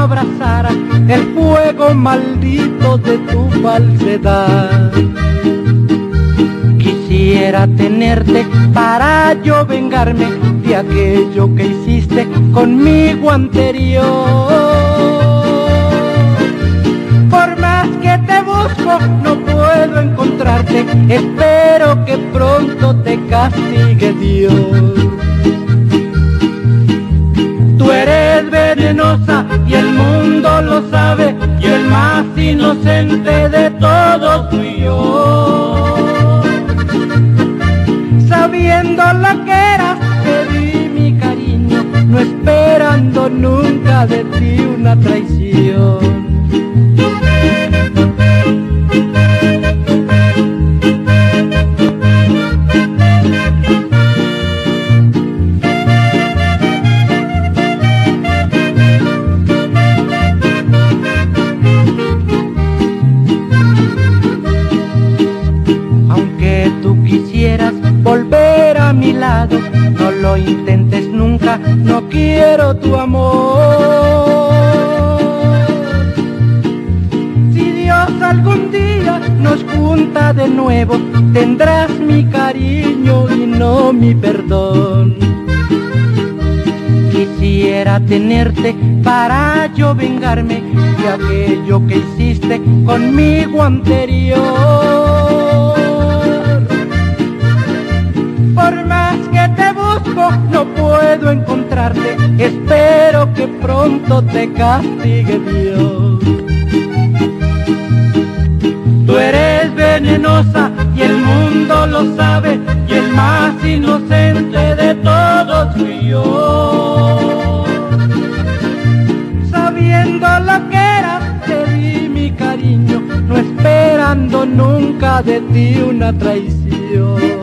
abrazara el fuego maldito de tu falsedad. Quisiera tenerte para yo vengarme de aquello que hiciste conmigo anterior. Por más que te busco no puedo encontrarte, espero que pronto te castigue Dios. Tú eres venenosa y el mundo lo sabe, y el más inocente de todos fui yo. Sabiendo lo que eras, te di mi cariño, no esperando nunca de ti una traición. Aunque tú quisieras volver a mi lado, no lo intentes nunca, no quiero tu amor. Si Dios algún día nos junta de nuevo, tendrás mi cariño y no mi perdón. Quisiera tenerte para yo vengarme de aquello que hiciste conmigo anterior. Por más que te busco no puedo encontrarte, espero que pronto te castigue Dios. Tú eres venenosa y el mundo lo sabe, y el más inocente de todos fui yo. Sabiendo lo que eras, te di mi cariño, no esperando nunca de ti una traición.